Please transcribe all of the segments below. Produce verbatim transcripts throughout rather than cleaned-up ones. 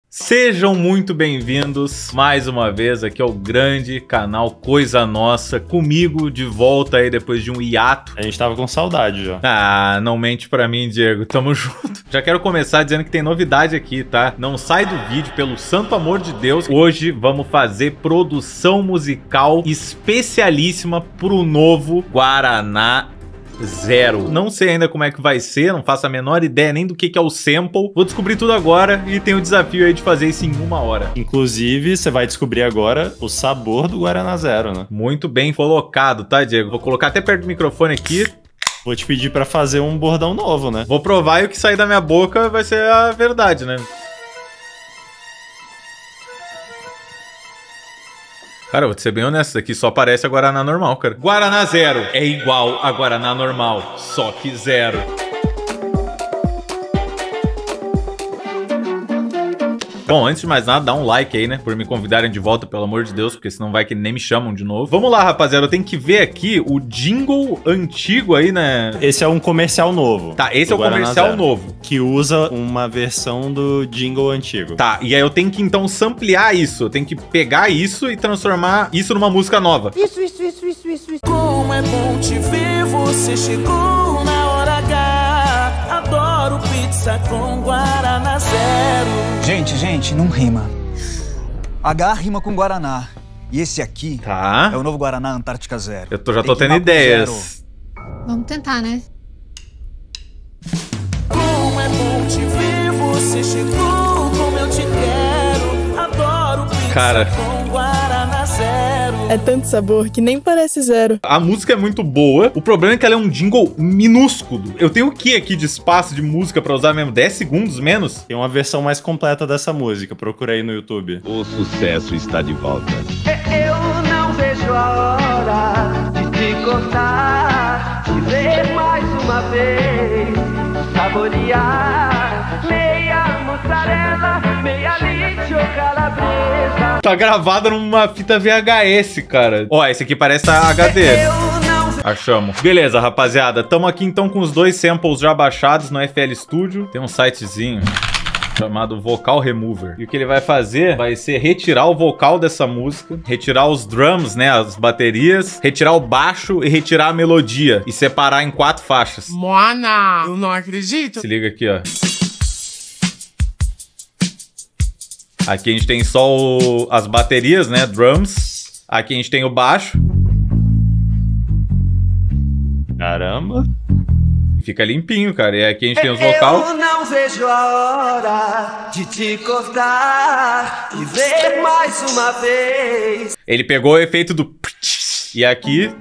Sejam muito bem-vindos mais uma vez aqui ao grande canal Coisa Nossa, comigo de volta aí depois de um hiato. A gente tava com saudade já. Ah, não mente pra mim, Diego, tamo junto. Já quero começar dizendo que tem novidade aqui, tá? Não sai do vídeo, pelo santo amor de Deus. Hoje vamos fazer produção musical especialíssima pro novo Guaraná Zero. Não sei ainda como é que vai ser, não faço a menor ideia nem do que que é o sample. Vou descobrir tudo agora e tem o desafio aí de fazer isso em uma hora. Inclusive, você vai descobrir agora o sabor do Guaraná Zero, né? Muito bem colocado, tá, Diego? Vou colocar até perto do microfone aqui. Vou te pedir pra fazer um bordão novo, né? Vou provar e o que sair da minha boca vai ser a verdade, né? Cara, eu vou te ser bem honesto, isso aqui só parece a Guaraná normal, cara. Guaraná Zero é igual a Guaraná normal, só que zero. Bom, antes de mais nada, dá um like aí, né? Por me convidarem de volta, pelo amor de Deus, porque senão vai que nem me chamam de novo. Vamos lá, rapaziada, eu tenho que ver aqui o jingle antigo aí, né? Esse é um comercial novo. Tá, esse é o comercial Zero, novo. Que usa uma versão do jingle antigo. Tá, e aí eu tenho que então samplear isso. Eu tenho que pegar isso e transformar isso numa música nova. Isso, isso, isso, isso, isso, isso. Como é bom te ver, você chegou na hora H. Adoro pizza com Guaraná Zero. Gente, gente, não rima. H rima com Guaraná. E esse aqui tá. É o novo Guaraná Antártica Zero. Eu tô, já tô tendo ideias. Vamos tentar, né? Como é bom te ver, você chegou como eu te quero. Adoro pizza Cara. com Guaraná Zero. É tanto sabor que nem parece zero. A música é muito boa. O problema é que ela é um jingle minúsculo. Eu tenho o que aqui de espaço de música pra usar mesmo? dez segundos menos? Tem uma versão mais completa dessa música. Procura aí no YouTube. O sucesso está de volta. Eu não vejo a hora de te contar, de ver mais uma vez, saborear meia mussarela, meia leite ou calabresa. Tá gravada numa fita V H S, cara. Ó, esse aqui parece a H D. Achamos. Beleza, rapaziada. Tamo aqui então com os dois samples já baixados no F L Studio. Tem um sitezinho chamado Vocal Remover. E o que ele vai fazer vai ser retirar o vocal dessa música, retirar os drums, né, as baterias, retirar o baixo e retirar a melodia e separar em quatro faixas. Mona, eu não acredito. Se liga aqui, ó. Aqui a gente tem só o, as baterias, né, drums. Aqui a gente tem o baixo. Caramba. Fica limpinho, cara. E aqui a gente tem os vocal. Eu não vejo a hora de te cortar e ver mais uma vez. Ele pegou o efeito do... E aqui...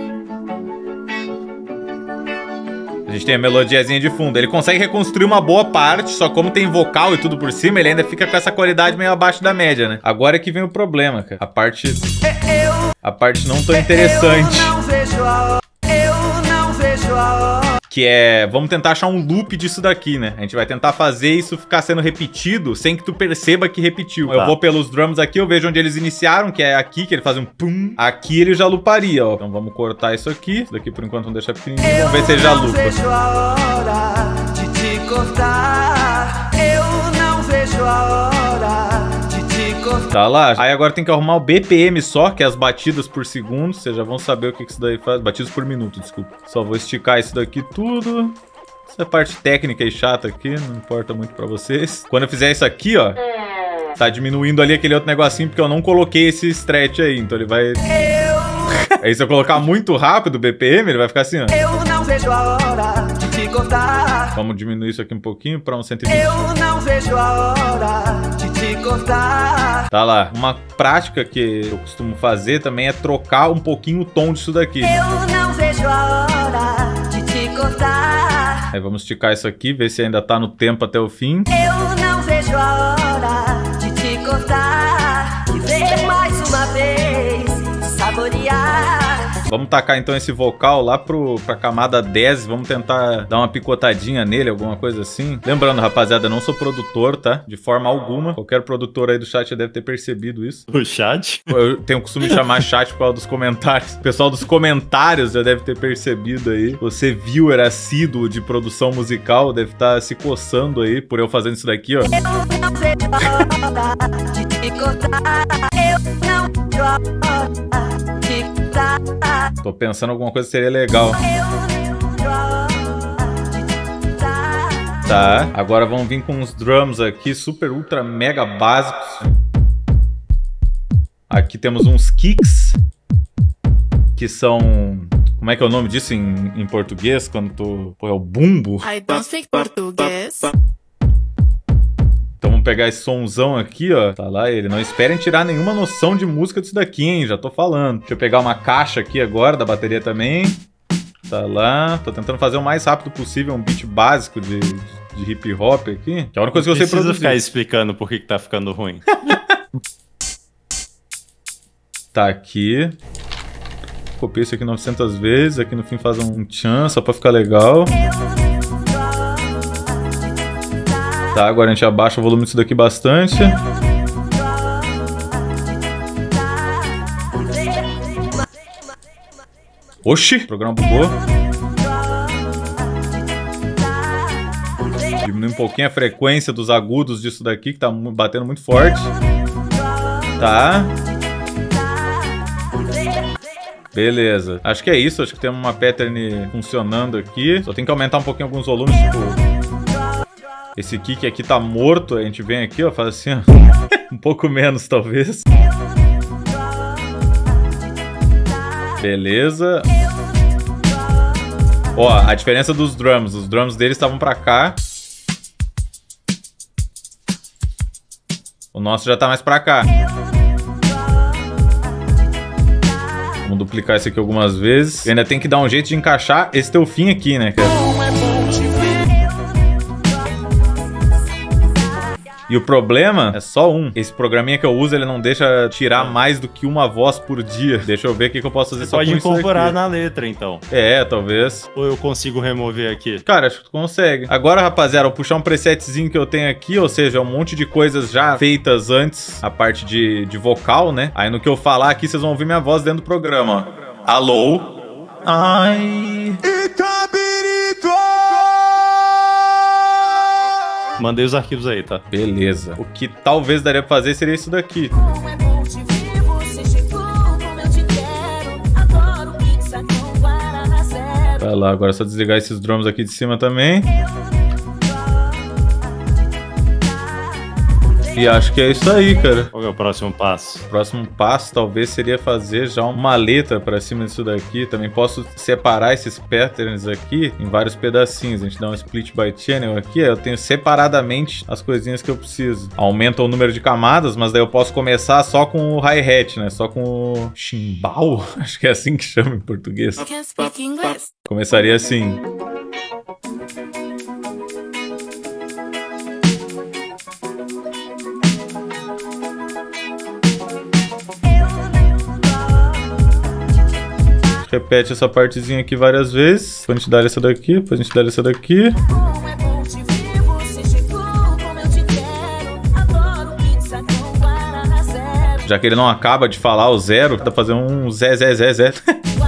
a gente tem a melodiazinha de fundo. Ele consegue reconstruir uma boa parte, só como tem vocal e tudo por cima, ele ainda fica com essa qualidade meio abaixo da média, né? Agora é que vem o problema, cara. A parte... A parte não tão interessante. Eu não vejo a hora. Eu não vejo a hora. Que é, vamos tentar achar um loop disso daqui, né? A gente vai tentar fazer isso ficar sendo repetido sem que tu perceba que repetiu. Tá. Eu vou pelos drums aqui, eu vejo onde eles iniciaram, que é aqui, que ele faz um pum. Aqui ele já looparia, ó. Então vamos cortar isso aqui. Isso daqui por enquanto vamos deixar pequenininho. Vamos ver se ele já loopa. Eu não vejo a hora de te cortar. Eu não vejo a hora de te cortar. Tá lá. Aí agora tem que arrumar o B P M só, que é as batidas por segundo. Vocês já vão saber o que, que isso daí faz. Batidas por minuto, desculpa. Só vou esticar isso daqui tudo. Essa parte técnica e chata aqui, não importa muito pra vocês. Quando eu fizer isso aqui, ó, tá diminuindo ali aquele outro negocinho, porque eu não coloquei esse stretch aí. Então ele vai... Aí se eu colocar muito rápido o B P M, ele vai ficar assim, ó. Eu não vejo a hora de te cortar. Vamos diminuir isso aqui um pouquinho pra uns cento e vinte. Eu não vejo a hora de te cortar. Tá lá. Uma prática que eu costumo fazer também é trocar um pouquinho o tom disso daqui. Eu não vejo a hora de te cortar. Aí vamos esticar isso aqui, ver se ainda tá no tempo até o fim. Eu não vejo a hora de te cortar e ver mais uma vez, saborear Vamos tacar então esse vocal lá pro, pra camada dez. Vamos tentar dar uma picotadinha nele, alguma coisa assim. Lembrando, rapaziada, eu não sou produtor, tá? De forma alguma. Qualquer produtor aí do chat já deve ter percebido isso. O chat? Eu tenho o costume de chamar chat por causa dos comentários. O pessoal dos comentários já deve ter percebido aí. Você viu, era assíduo de produção musical, deve estar se coçando aí por eu fazendo isso daqui, ó. Tô pensando alguma coisa que seria legal. Tá, agora vamos vir com uns drums aqui, super, ultra, mega básicos. Aqui temos uns kicks, que são... Como é que é o nome disso em, em português? Quando tu... Pô, é o bumbo? I don't speak português. Então vamos pegar esse somzão aqui, ó. Tá lá ele. Não esperem tirar nenhuma noção de música disso daqui, hein? Já tô falando. Deixa eu pegar uma caixa aqui agora, da bateria também. Tá lá. Tô tentando fazer o mais rápido possível um beat básico de, de hip hop aqui. Que é a única coisa que eu sei produzir. Não precisa ficar explicando por que que tá ficando ruim. Tá aqui. Copiei isso aqui novecentas vezes. Aqui no fim faz um tchan, só pra ficar legal. Tá, agora a gente abaixa o volume disso daqui bastante. Oxi, o programa bugou. Diminui um pouquinho a frequência dos agudos disso daqui, que tá batendo muito forte. Tá. Beleza. Acho que é isso. Acho que tem uma pattern funcionando aqui. Só tem que aumentar um pouquinho alguns volumes, tipo... Esse kick aqui tá morto. A gente vem aqui, ó, faz assim, ó. Um pouco menos, talvez. Beleza. Ó, a diferença dos drums. Os drums deles estavam pra cá. O nosso já tá mais pra cá. Vamos duplicar isso aqui algumas vezes. E ainda tem que dar um jeito de encaixar esse teu fim aqui, né, cara? E o problema é só um. Esse programinha que eu uso, ele não deixa tirar mais do que uma voz por dia. Deixa eu ver o que, que eu posso fazer. Você só pode com incorporar na letra, então. É, talvez. Ou eu consigo remover aqui? Cara, acho que tu consegue. Agora, rapaziada, eu vou puxar um presetzinho que eu tenho aqui, ou seja, um monte de coisas já feitas antes, a parte de, de vocal, né? Aí no que eu falar aqui, vocês vão ouvir minha voz dentro do programa. Alô? Ai... Mandei os arquivos aí, tá? Beleza. O que talvez daria pra fazer seria isso daqui. Vai lá, agora é só desligar esses drums aqui de cima também. E acho que é isso aí, cara. Qual é o próximo passo? O próximo passo talvez seria fazer já uma letra pra cima disso daqui. Também posso separar esses patterns aqui em vários pedacinhos. A gente dá um split by channel aqui. Aí eu tenho separadamente as coisinhas que eu preciso. Aumenta o número de camadas, mas daí eu posso começar só com o hi-hat, né? Só com o chimbal. Acho que é assim que chama em português. Começaria assim. Repete essa partezinha aqui várias vezes. Depois a gente dá essa daqui, depois a gente dá essa daqui. Já que ele não acaba de falar o zero, dá pra fazer um zé, zé, zé, zé.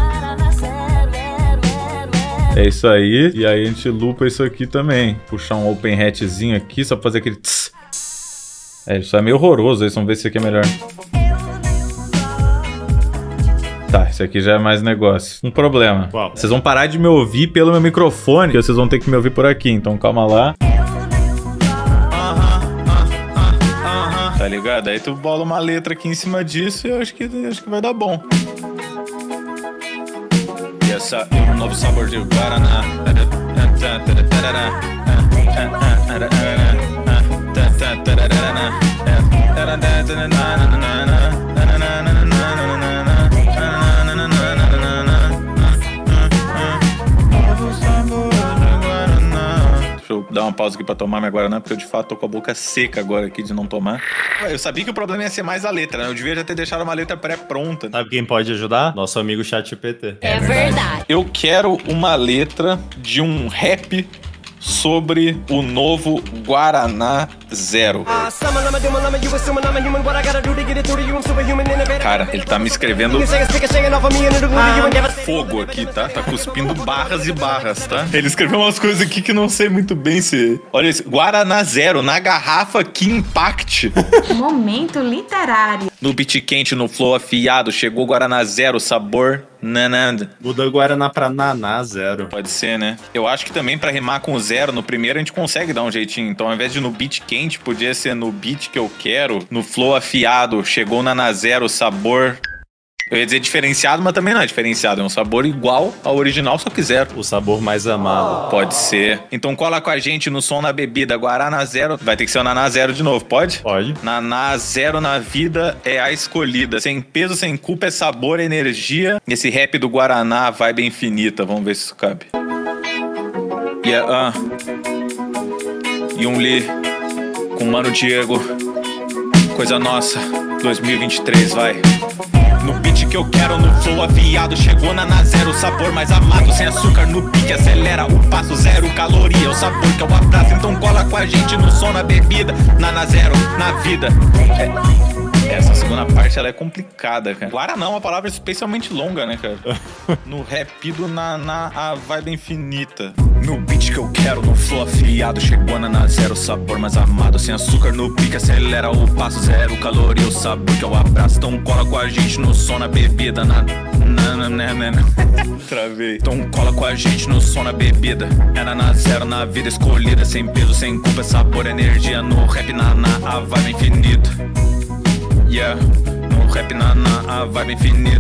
É isso aí. E aí a gente lupa isso aqui também. Puxar um open hatzinho aqui, só pra fazer aquele tss. É, isso é meio horroroso aí, vamos ver se isso aqui é melhor. Tá, esse aqui já é mais negócio. Um problema. Qual? Vocês vão parar de me ouvir pelo meu microfone, que vocês vão ter que me ouvir por aqui. Então calma lá. Tá ligado? Aí tu bola uma letra aqui em cima disso e eu acho que, acho que vai dar bom. E essa é um novo sabor de Guaraná. Deixa eu dar uma pausa aqui pra tomar minha Guaraná, porque eu de fato tô com a boca seca agora aqui de não tomar. Eu sabia que o problema ia ser mais a letra, né? Eu devia já ter deixado uma letra pré-pronta. Sabe quem pode ajudar? Nosso amigo ChatGPT. É verdade. Eu quero uma letra de um rap sobre o novo Guaraná Zero. Cara, ele tá me escrevendo ah, fogo aqui, tá? Tá cuspindo barras e barras, tá? Ele escreveu umas coisas aqui que não sei muito bem se... Olha isso, Guaraná Zero, na garrafa que impact. Momento literário. No beat quente, no flow afiado, chegou Guaraná Zero, sabor nananda. Muda Guaraná pra Naná Zero. Pode ser, né? Eu acho que também pra rimar com o zero no primeiro a gente consegue dar um jeitinho. Então ao invés de no beat quente, podia ser no beat que eu quero. No flow afiado, chegou Naná Zero, sabor... Eu ia dizer diferenciado, mas também não é diferenciado. É um sabor igual ao original, só que zero. O sabor mais amado. Pode ser. Então cola com a gente no som na bebida. Guaraná Zero. Vai ter que ser o Naná Zero de novo, pode? Pode. Naná Zero na vida é a escolhida. Sem peso, sem culpa, é sabor, é energia. Esse rap do Guaraná, vibe infinita. Vamos ver se isso cabe. Yeah, uh. Yun Lee com Mano Diego. Coisa nossa. dois mil e vinte e três, vai. No beat que eu quero, no flow afiado, chegou Naná Zero, sabor mais amado, sem açúcar no pique, acelera o passo, zero caloria, o sabor que eu abraço, então cola com a gente no som, na bebida, Naná Zero, na vida. É, essa segunda parte, ela é complicada, cara. Guaraná é uma palavra especialmente longa, né, cara? No rap do Naná, a vibe infinita. No beat que eu quero, no flow afiado, chegou Naná Zero, sabor mais amado, sem açúcar no pique, acelera o passo, zero caloria, o sabor que eu abraço, então cola com a gente no som, na bebida, na... na, na, na, na, na. Travei. Então cola com a gente no som, na bebida, é Naná Zero na vida escolhida, sem peso, sem culpa, sabor, energia, no rap Naná, a vibe infinita. Yeah, no rap Naná, a vibe infinita,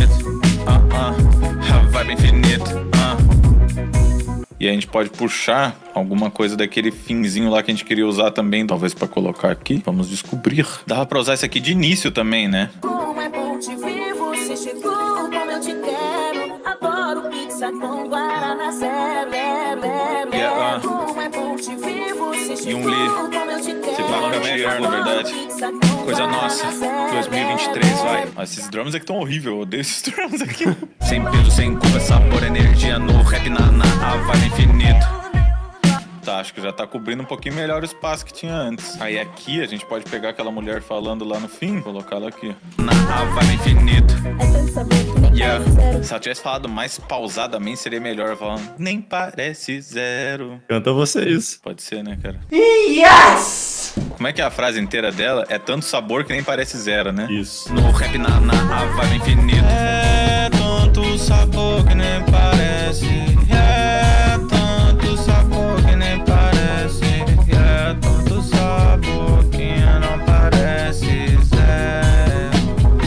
uh -uh. A vibe infinita, uh. E a gente pode puxar alguma coisa daquele finzinho lá que a gente queria usar também, talvez pra colocar aqui. Vamos descobrir. Dava pra usar isso aqui de início também, né? Como é bom te ver, você chegou como eu te quero. Adoro pizza com Guaraná Zero, é, é, yeah, uh. Como é bom te ver, você chegou Yun Lee. como eu te quero. Se fala que é melhor, na verdade. Coisa nossa. dois mil e vinte e três, vai. Mas esses drums aqui tão horríveis, eu odeio esses drums aqui. Sem peso, sem culpa, sabor, energia, no rap Naná, a vibe infinita. Tá, acho que já tá cobrindo um pouquinho melhor o espaço que tinha antes. Aí aqui a gente pode pegar aquela mulher falando lá no fim, colocar ela aqui. Na vibe infinita. Yeah. Se ela tivesse falado mais pausadamente, seria melhor. Falando, nem parece zero. Canta você isso. Pode ser, né, cara? Yes! Como é que é a frase inteira dela? É tanto sabor que nem parece zero, né? Isso. No rap Naná, a vibe infinita. É tanto sabor que nem parece. É tanto sabor que nem parece. É tanto sabor que não parece zero.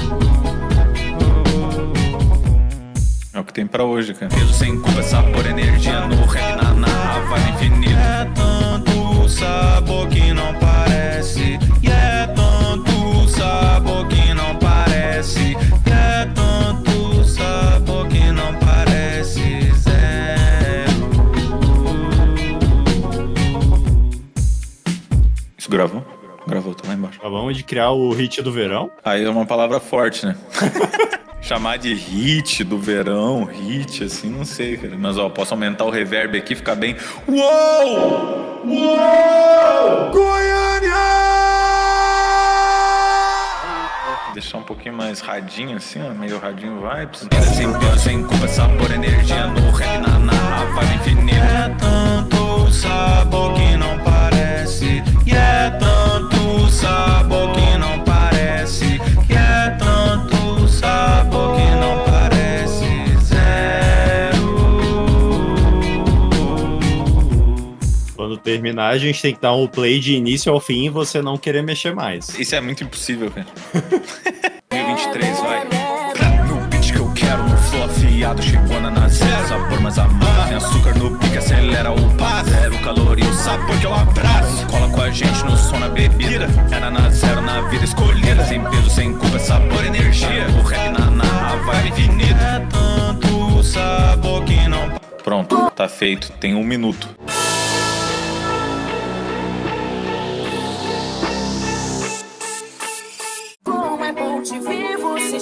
É o que tem pra hoje, cara. Peso sem culpa, sabor, energia, no rap Naná, a vibe infinita. É tanto sabor que não parece. E é tanto sabor que não parece. E é tanto sabor que não parece zero. Isso gravou? Gravou, tá lá embaixo. Acabamos de criar o hit do verão. Aí é uma palavra forte, né? Chamar de hit do verão, hit, assim, não sei, cara. Mas, ó, posso aumentar o reverb aqui, ficar bem... Uou! Uou! Goiânia! Deixar um pouquinho mais radinho, assim, ó, meio radinho vibes. Sem peso, sem culpa, sabor, energia, no rap Naná, a vibe infinita. É tanto sabor que não parece. E é tanto sabor que não parece. E é tanto sabor que não parece zero. Quando terminar, a gente tem que dar um play de início ao fim e você não querer mexer mais. Isso é muito impossível, cara. dois mil e vinte e três, vai. No beat que eu quero, no flow afiado, chegou Naná Zero, sabor mais amado, sem açúcar no pique, acelera o passo, zero caloria, o sabor que eu abraço. Cola com a gente no som, na bebida, é Naná Zero na vida escolhida, sem peso, sem culpa, sabor, energia, o rap Naná, a vibe infinita. É tanto sabor que não... Pronto, tá feito, tem um minuto.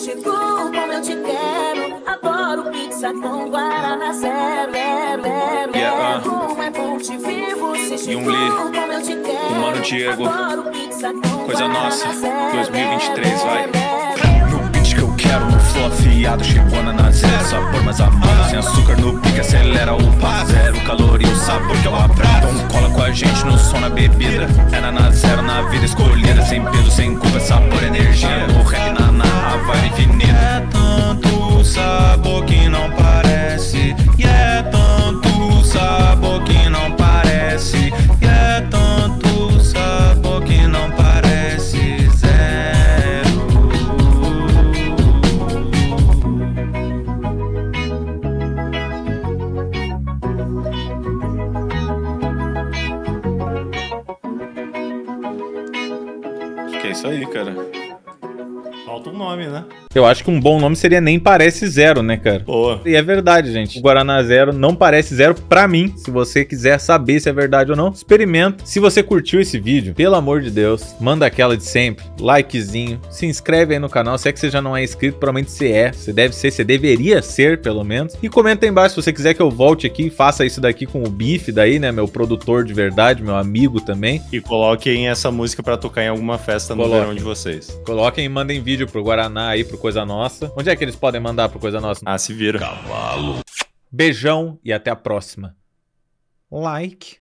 chegou como eu te quero. Adoro pizza com guaraná zero, zero, zero. Yeah, uh. Como é bom te ver, você chegou Lee, como eu te quero. o Mano Diego, Adoro pizza com Coisa Nossa, dois mil e vinte e três, vai. No beat que eu quero, no flow afiado, chegou na na zero. Sabor mais amado, sem açúcar no pique, acelera o passo zero. Calor e o sabor que eu abraço. Então cola com a gente no som, na bebida. É na na zero, na vida escolhida. Sem peso, sem culpa, sabor, energia. No rap, na na, a vibe infinita. É tanto sabor que não parece. E é tanto sabor que não parece. E é tanto sabor que não parece. Zero. Acho que é isso aí, cara. Falta um nome, né? Eu acho que um bom nome seria Nem Parece Zero, né, cara? Boa. E é verdade, gente. O Guaraná Zero não parece zero pra mim. Se você quiser saber se é verdade ou não, experimenta. Se você curtiu esse vídeo, pelo amor de Deus, manda aquela de sempre. Likezinho. Se inscreve aí no canal. Se é que você já não é inscrito, provavelmente você é. Você deve ser, você deveria ser, pelo menos. E comenta aí embaixo se você quiser que eu volte aqui e faça isso daqui com o Bife daí, né? Meu produtor de verdade, meu amigo também. E coloquem essa música pra tocar em alguma festa no Coloquem. verão de vocês. Coloquem e mandem vídeo pro Guaraná aí, pro Coisa Nossa. Onde é que eles podem mandar pro Coisa Nossa? Ah, se vira. Cavalo. Beijão e até a próxima. Like.